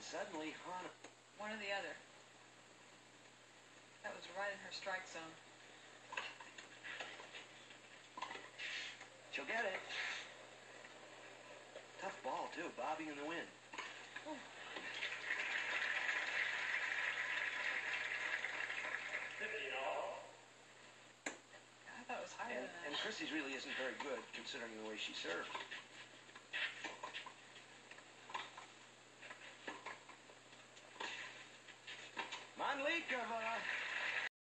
suddenly, Hana... One or the other. That was right in her strike zone. She'll get it. Tough ball, too, bobbing in the wind. Ooh. I thought it was higher than that. And Chrissy's really isn't very good, considering the way she served.